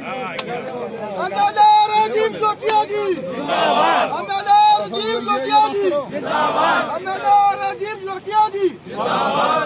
MLA Rajiv लोटिया जी जिंदाबाद। MLA Rajiv लोटिया जी जिंदाबाद। MLA Rajiv लोटिया जी जिंदाबाद।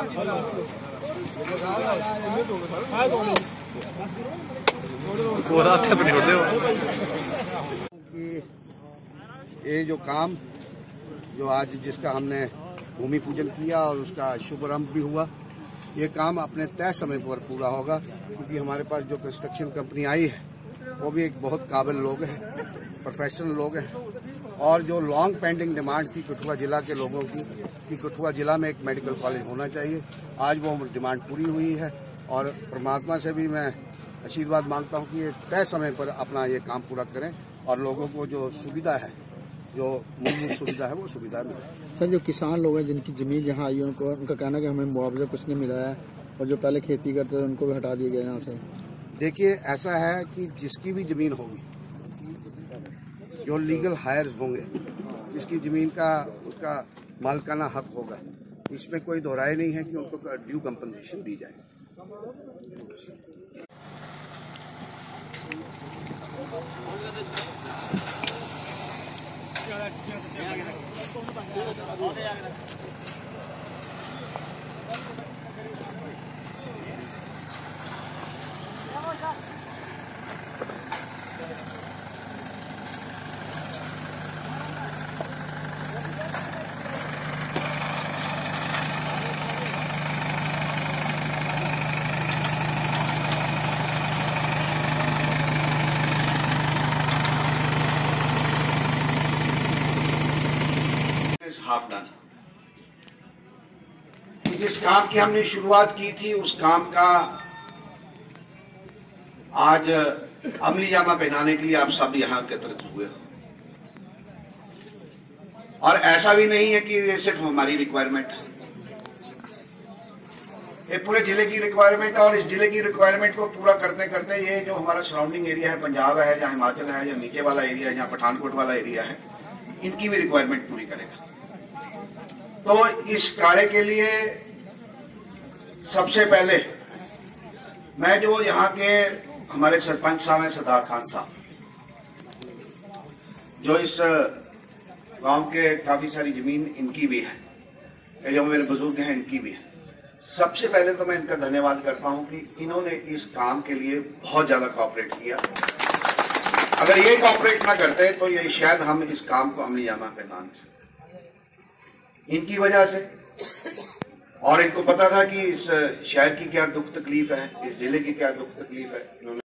ये जो काम जो आज जिसका हमने भूमि पूजन किया और उसका शुभारंभ भी हुआ, ये काम अपने तय समय पर पूरा होगा, क्योंकि हमारे पास जो कंस्ट्रक्शन कंपनी आई है वो भी एक बहुत काबिल लोग हैं, प्रोफेशनल लोग हैं। और जो लॉन्ग पेंडिंग डिमांड थी कठुआ जिला के लोगों की कि कठुआ जिला में एक मेडिकल कॉलेज होना चाहिए, आज वो डिमांड पूरी हुई है। और परमात्मा से भी मैं आशीर्वाद मांगता हूँ कि ये तय समय पर अपना ये काम पूरा करें और लोगों को जो सुविधा है, जो मूलभूत सुविधा है, वो सुविधा मिले। सर, जो किसान लोग हैं जिनकी जमीन यहाँ आई है, उनका कहना है कि हमें मुआवजा कुछ नहीं मिला है और जो पहले खेती करते थे उनको भी हटा दिया गया यहाँ से। देखिए, ऐसा है कि जिसकी भी जमीन होगी, जो लीगल हायर्स होंगे, जिसकी जमीन का उसका मालिकाना हक होगा, इसमें कोई दोहराई नहीं है कि उनको ड्यू कंपनसेशन दी जाए। Half done. जिस काम की हमने शुरुआत की थी उस काम का आज अमली जामा पहनाने के लिए आप सब यहां एकत्रित हुए हो। और ऐसा भी नहीं है कि ये सिर्फ हमारी रिक्वायरमेंट है, ये पूरे जिले की रिक्वायरमेंट है। और इस जिले की रिक्वायरमेंट को पूरा करते करते ये जो हमारा सराउंडिंग एरिया है, पंजाब है या हिमाचल है या नीचे वाला एरिया है या पठानकोट वाला एरिया है, इनकी भी रिक्वायरमेंट पूरी करेगा। तो इस कार्य के लिए सबसे पहले मैं जो यहाँ के हमारे सरपंच साहब हैं, सरदार खान साहब, जो इस गांव के काफी सारी जमीन इनकी भी है, जो मेरे बुजुर्ग हैं इनकी भी है। सबसे पहले तो मैं इनका धन्यवाद करता हूं कि इन्होंने इस काम के लिए बहुत ज्यादा कोऑपरेट किया। अगर ये कोऑपरेट ना करते तो ये शायद हम इस काम को अमली जामा पहना नहीं सकते। इनकी वजह से, और इनको पता था कि इस शहर की क्या दुख तकलीफ है, इस जिले की क्या दुख तकलीफ है,